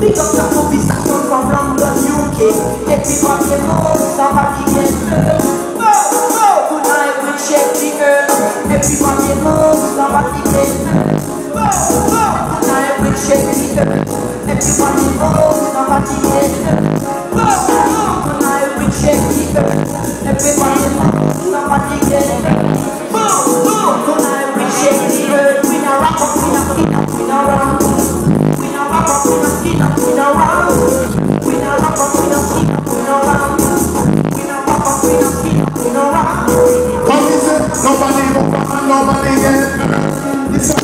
Big up the movies that come from London, UK. Everybody knows somebody gets hurt. Tonight we shake the earth. Everybody knows somebody gets hurt. Tonight we shake the earth. Everybody knows somebody gets hurt. Tonight we shake the earth. Everybody knows somebody gets hurt. Tonight we shake the earth. We not rock up, we not skin up, we not rock. We not rock up, we not skin up, we not rock. We not rock up, we not skin up, we not rock. We not rock up, we not skin up, we not rock. Come is it? Nobody, nobody, yeah.